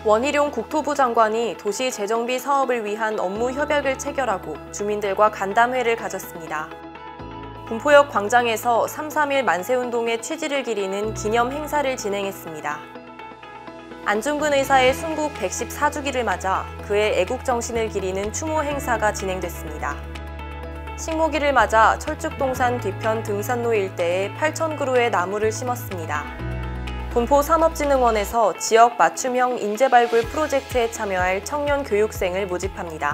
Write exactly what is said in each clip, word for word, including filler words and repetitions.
원희룡 국토부 장관이 도시 재정비 사업을 위한 업무 협약을 체결하고 주민들과 간담회를 가졌습니다. 군포역 광장에서 삼 삼일 만세운동의 취지를 기리는 기념 행사를 진행했습니다. 안중근 의사의 순국 백십사 주기를 맞아 그의 애국정신을 기리는 추모 행사가 진행됐습니다. 식모기를 맞아 철쭉동산 뒤편 등산로 일대에 팔천 그루의 나무를 심었습니다. 군포산업진흥원에서 지역 맞춤형 인재발굴 프로젝트에 참여할 청년 교육생을 모집합니다.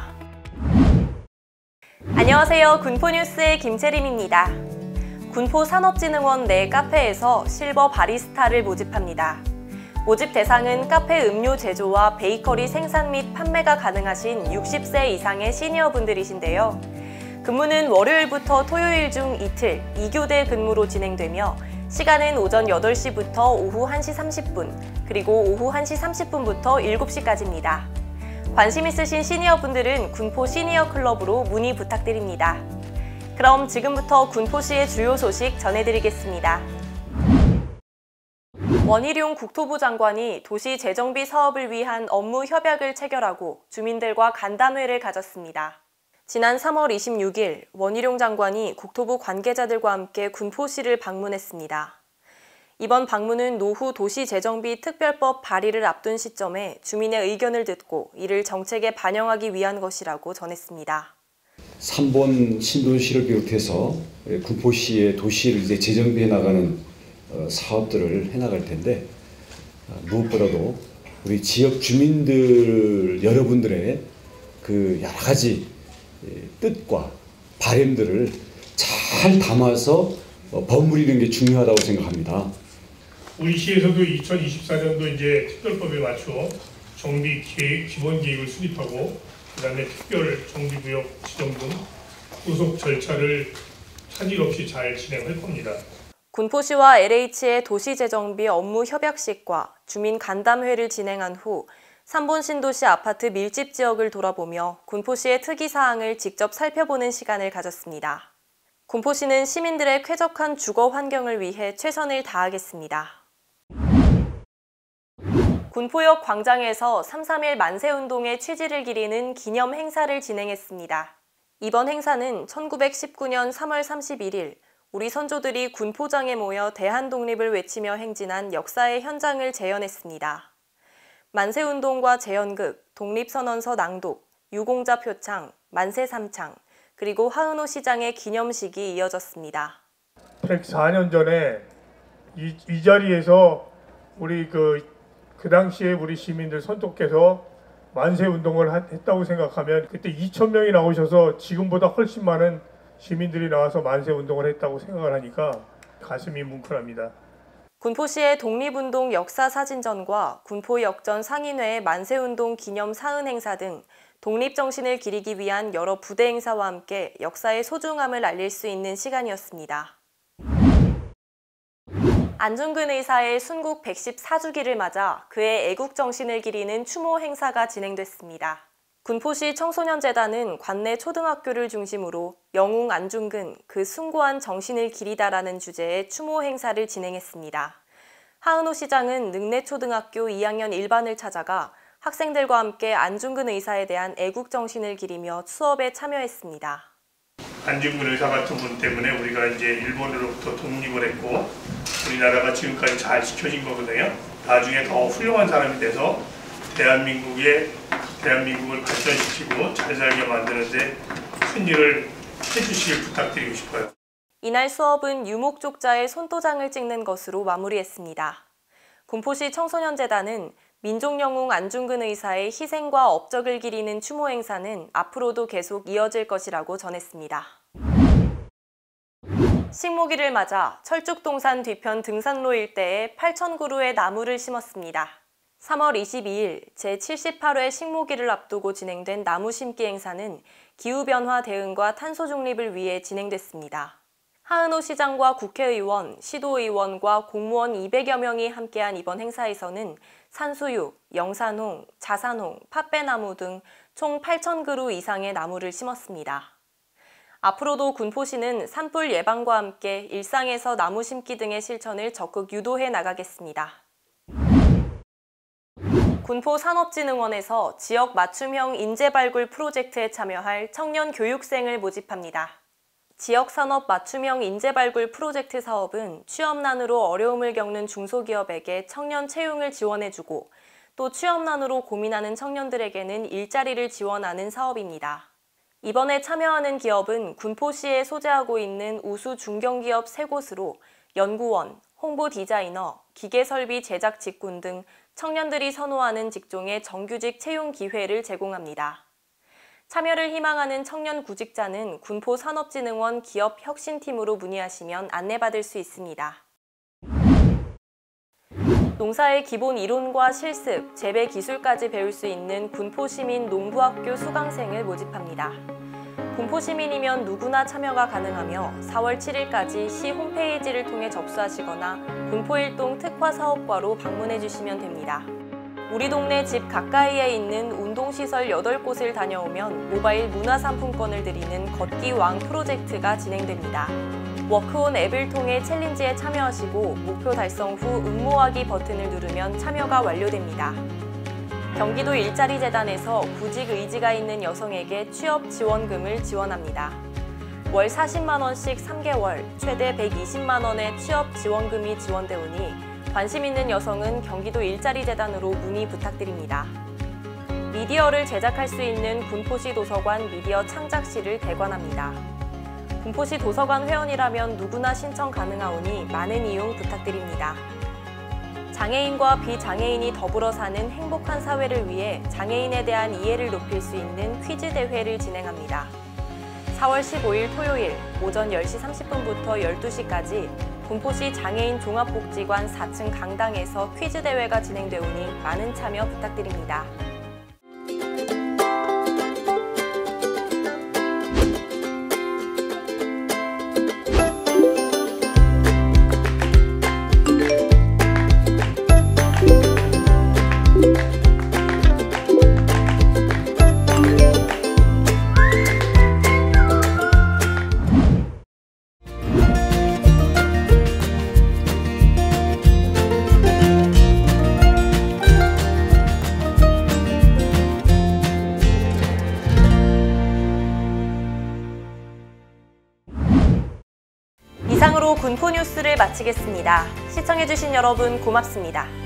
안녕하세요. 군포뉴스의 김채림입니다. 군포산업진흥원 내 카페에서 실버 바리스타를 모집합니다. 모집 대상은 카페 음료 제조와 베이커리 생산 및 판매가 가능하신 육십 세 이상의 시니어분들이신데요. 근무는 월요일부터 토요일 중 이틀 이 교대 근무로 진행되며 시간은 오전 여덟 시부터 오후 한 시 삼십 분, 그리고 오후 한 시 삼십 분부터 일곱 시까지입니다. 관심 있으신 시니어분들은 군포 시니어 클럽으로 문의 부탁드립니다. 그럼 지금부터 군포시의 주요 소식 전해드리겠습니다. 원희룡 국토부 장관이 도시 재정비 사업을 위한 업무 협약을 체결하고 주민들과 간담회를 가졌습니다. 지난 삼월 이십육일 원희룡 장관이 국토부 관계자들과 함께 군포시를 방문했습니다. 이번 방문은 노후 도시재정비 특별법 발의를 앞둔 시점에 주민의 의견을 듣고 이를 정책에 반영하기 위한 것이라고 전했습니다. 삼 번 신도시를 비롯해서 군포시의 도시를 이제 재정비해 나가는 사업들을 해나갈 텐데, 무엇보다도 우리 지역 주민들 여러분들의 그 여러 가지 뜻과 바람들을 잘 담아서 버무리는 게 중요하다고 생각합니다. 우리 시에서도 이천이십사 년도 이제 특별법에 맞춰 정비 계획, 기본 계획을 수립하고 그다음에 특별 정비구역 지정 등 후속 절차를 차질 없이 잘 진행할 겁니다. 군포시와 엘에이치의 도시재정비 업무 협약식과 주민 간담회를 진행한 후 삼 번 신도시 아파트 밀집 지역을 돌아보며 군포시의 특이사항을 직접 살펴보는 시간을 가졌습니다. 군포시는 시민들의 쾌적한 주거 환경을 위해 최선을 다하겠습니다. 군포역 광장에서 삼 삼일 만세운동의 취지를 기리는 기념 행사를 진행했습니다. 이번 행사는 천구백십구 년 삼월 삼십일일 우리 선조들이 군포장에 모여 대한독립을 외치며 행진한 역사의 현장을 재현했습니다. 만세운동과 재연극, 독립선언서 낭독, 유공자 표창, 만세 삼창, 그리고 하은호 시장의 기념식이 이어졌습니다. 백사 년 전에 이, 이 자리에서 우리 그, 그 당시에 우리 시민들 선독께서 만세운동을 했다고 생각하면 그때 이천 명이 나오셔서 지금보다 훨씬 많은 시민들이 나와서 만세운동을 했다고 생각을 하니까 가슴이 뭉클합니다. 군포시의 독립운동 역사사진전과 군포역전 상인회의 만세운동 기념 사은 행사 등 독립정신을 기리기 위한 여러 부대 행사와 함께 역사의 소중함을 알릴 수 있는 시간이었습니다. 안중근 의사의 순국 백십사 주기를 맞아 그의 애국정신을 기리는 추모 행사가 진행됐습니다. 군포시 청소년재단은 관내 초등학교를 중심으로 영웅 안중근, 그 숭고한 정신을 기리다라는 주제의 추모 행사를 진행했습니다. 하은호 시장은 능내초등학교 이 학년 일반을 찾아가 학생들과 함께 안중근 의사에 대한 애국정신을 기리며 수업에 참여했습니다. 안중근 의사 같은 분 때문에 우리가 이제 일본으로부터 독립을 했고 우리나라가 지금까지 잘 지켜진 거거든요. 나중에 더 훌륭한 사람이 돼서 대한민국의 대한민국을 발전시키고 잘 살게 만드는데 큰 일을 해주시길 부탁드리고 싶어요. 이날 수업은 유목족자의 손도장을 찍는 것으로 마무리했습니다. 군포시 청소년재단은 민족영웅 안중근 의사의 희생과 업적을 기리는 추모 행사는 앞으로도 계속 이어질 것이라고 전했습니다. 식모기를 맞아 철쭉동산 뒤편 등산로 일대에 팔천 그루의 나무를 심었습니다. 삼월 이십이일 제칠십팔 회 식모기를 앞두고 진행된 나무 심기 행사는 기후변화 대응과 탄소 중립을 위해 진행됐습니다. 하은호 시장과 국회의원, 시도의원과 공무원 이백여 명이 함께한 이번 행사에서는 산수유, 영산홍, 자산홍, 팥배나무 등 총 팔천 그루 이상의 나무를 심었습니다. 앞으로도 군포시는 산불 예방과 함께 일상에서 나무 심기 등의 실천을 적극 유도해 나가겠습니다. 군포산업진흥원에서 지역 맞춤형 인재발굴 프로젝트에 참여할 청년 교육생을 모집합니다. 지역산업 맞춤형 인재발굴 프로젝트 사업은 취업난으로 어려움을 겪는 중소기업에게 청년 채용을 지원해주고 또 취업난으로 고민하는 청년들에게는 일자리를 지원하는 사업입니다. 이번에 참여하는 기업은 군포시에 소재하고 있는 우수 중견기업 세 곳으로 연구원, 홍보 디자이너, 기계설비 제작 직군 등 청년들이 선호하는 직종의 정규직 채용 기회를 제공합니다. 참여를 희망하는 청년 구직자는 군포산업진흥원 기업혁신팀으로 문의하시면 안내받을 수 있습니다. 농사의 기본 이론과 실습, 재배 기술까지 배울 수 있는 군포시민 농부학교 수강생을 모집합니다. 군포시민이면 누구나 참여가 가능하며 사월 칠일까지 시 홈페이지를 통해 접수하시거나 군포일동 특화사업과로 방문해 주시면 됩니다. 우리 동네 집 가까이에 있는 운동시설 여덟 곳을 다녀오면 모바일 문화상품권을 드리는 걷기왕 프로젝트가 진행됩니다. 워크온 앱을 통해 챌린지에 참여하시고 목표 달성 후 응모하기 버튼을 누르면 참여가 완료됩니다. 경기도 일자리재단에서 구직 의지가 있는 여성에게 취업 지원금을 지원합니다. 월 사십만 원씩 삼 개월, 최대 백이십만 원의 취업 지원금이 지원되오니 관심 있는 여성은 경기도 일자리재단으로 문의 부탁드립니다. 미디어를 제작할 수 있는 군포시 도서관 미디어 창작실을 대관합니다. 군포시 도서관 회원이라면 누구나 신청 가능하오니 많은 이용 부탁드립니다. 장애인과 비장애인이 더불어 사는 행복한 사회를 위해 장애인에 대한 이해를 높일 수 있는 퀴즈 대회를 진행합니다. 사월 십오일 토요일 오전 열 시 삼십 분부터 열두 시까지 군포시 장애인 종합복지관 사 층 강당에서 퀴즈 대회가 진행되오니 많은 참여 부탁드립니다. 이상으로 군포뉴스를 마치겠습니다. 시청해주신 여러분 고맙습니다.